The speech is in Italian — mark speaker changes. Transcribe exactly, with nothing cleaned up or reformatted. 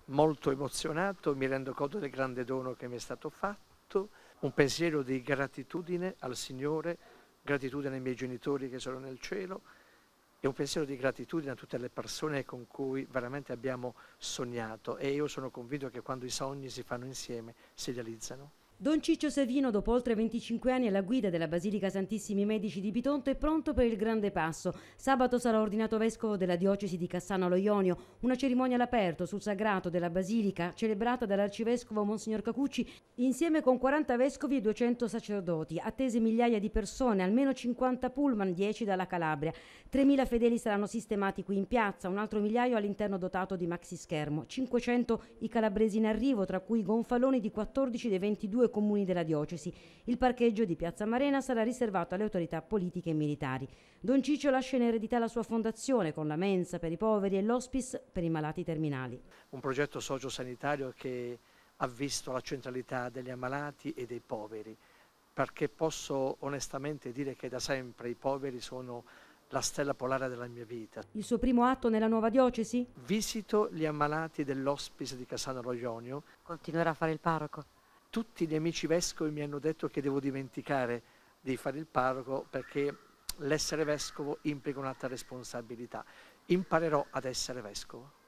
Speaker 1: molto emozionato, mi rendo conto del grande dono che mi è stato fatto, un pensiero di gratitudine al Signore, gratitudine ai miei genitori che sono nel cielo e un pensiero di gratitudine a tutte le persone con cui veramente abbiamo sognato, e io sono convinto che quando i sogni si fanno insieme si realizzano.
Speaker 2: Don Ciccio Savino, dopo oltre venticinque anni alla guida della Basilica Santissimi Medici di Bitonto, è pronto per il grande passo. Sabato sarà ordinato vescovo della diocesi di Cassano allo Ionio, una cerimonia all'aperto sul sagrato della Basilica, celebrata dall'arcivescovo Monsignor Cacucci, insieme con quaranta vescovi e duecento sacerdoti, attese migliaia di persone, almeno cinquanta pullman, dieci dalla Calabria. tremila fedeli saranno sistemati qui in piazza, un altro migliaio all'interno dotato di maxi schermo, cinquecento i calabresi in arrivo, tra cui gonfaloni di quattordici dei ventidue comuni della diocesi. Il parcheggio di Piazza Marena sarà riservato alle autorità politiche e militari. Don Ciccio lascia in eredità la sua fondazione con la mensa per i poveri e l'hospice per i malati terminali.
Speaker 1: Un progetto sociosanitario che ha visto la centralità degli ammalati e dei poveri, perché posso onestamente dire che da sempre i poveri sono la stella polare della mia vita.
Speaker 2: Il suo primo atto nella nuova diocesi?
Speaker 1: Visito gli ammalati dell'hospice di Cassano allo Ionio.
Speaker 2: Continuerà a fare il parroco?
Speaker 1: Tutti gli amici vescovi mi hanno detto che devo dimenticare di fare il parroco perché l'essere vescovo implica un'altra responsabilità. Imparerò ad essere vescovo.